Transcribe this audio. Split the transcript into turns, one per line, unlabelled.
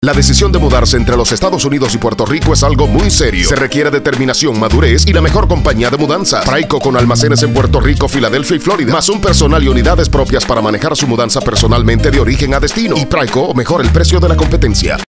La decisión de mudarse entre los Estados Unidos y Puerto Rico es algo muy serio. Se requiere determinación, madurez y la mejor compañía de mudanzas. Praico, con almacenes en Puerto Rico, Filadelfia y Florida, más un personal y unidades propias para manejar su mudanza personalmente de origen a destino. Y Praico mejora el precio de la competencia.